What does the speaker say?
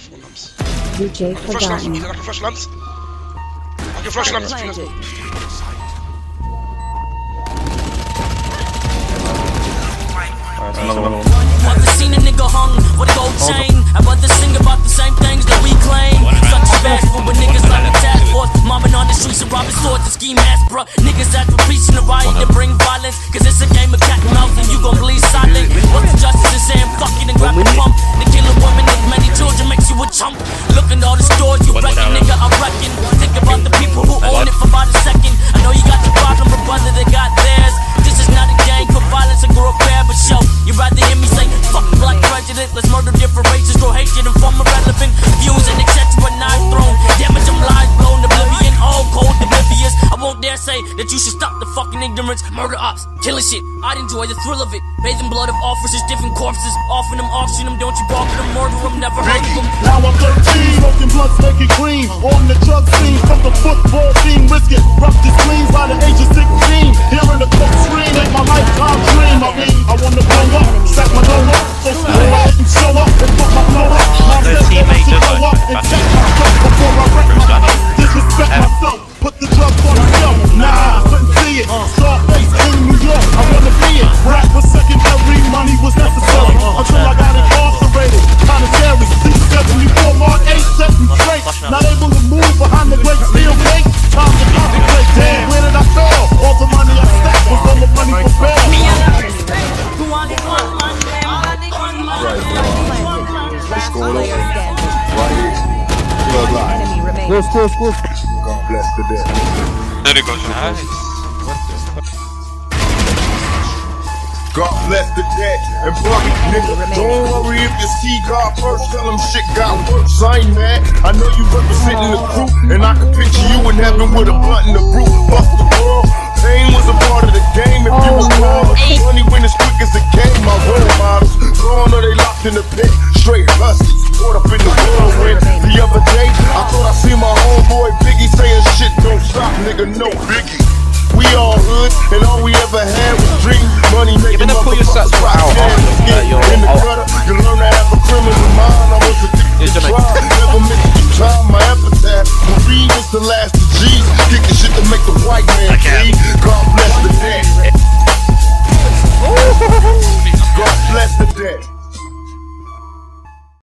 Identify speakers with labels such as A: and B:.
A: phone lamps.
B: DJ
A: Flash lamps,
B: Forgotten.
A: I can flash lamps. I can flash lamps.
C: Another one.
D: Never seen a nigga hung with a gold chain. I'd rather sing about the same things that we claim. Such a bashful with niggas like a task force. Mobbing on the streets and robbing stores and ski masks, bruh. Niggas ask for peace in the riot to bring violence. Cause it's a game of cat and mouse and you gon' bleed silent. What's the justice in saying fuck it and grab the pump? To kill a woman with many children makes you a chump. Look at all the stores you reckon, nigga, I reckon. Think about the people who own it for about a second. I know you got your problem, but brother, they got theirs. This is not a gang for violence and grow bad, but show. You'd rather hear me say, fuck black prejudice. Let's murder different races, grow hatred and form irrelevant views and etc. Knife thrown, damage them lies blown, oblivion, all cold, oblivious. I won't dare say that you should stop the fucking ignorance. Murder ops, killing shit, I'd enjoy the thrill of it. Bathing blood of officers, different corpses. Offering them, auction them, don't you bargain them, murder them, never hurt them.
E: Now I'm 13, smoking blunts, making cream. On the drug scene, from the football team, risking rough this clean by the age of 16. Hearing the coke scream, ain't my lifetime dream. I mean, I wanna blow up, stack my dough up, so slow up and show up and put my flow up. My teammate just blow up and check myself before I wreck my house. Disrespect myself, put the drugs on the shelf. Nah, couldn't see it. Scarface in New York, I wanna be it. Rap was secondary, money was necessary. Until I got incarcerated, kinda scary. 74 Mark 8 set me straight. Not able to move behind the great steel gate. Time to concentrate. Damn, where did I fail? All the money I stacked was all the money for bail.
F: What's going on? Right here. Plug line.
B: School.
F: God bless the dead.
C: There you go. Nice.
F: God bless the dead and buggy, nigga. Don't worry if you see God first. Tell him shit got worse. I ain't mad. I know you representing the crew, and I can picture you in heaven with a blunt and a brew. Bust the world. Pain was a part of the game. If you were born, money went as quick as it came. My role models, gone or they locked in the pit. Straight hustlers, caught up in the whirlwind. The other day, I thought I seen my homeboy Biggie saying shit don't stop, nigga. No Biggie. We all hood, and all we ever had was dreams. Money making motherfuckers out. In the gutter, you learn to have a criminal mind. I was addicted to trial. Never missed a time, my epitaph. Marie was the last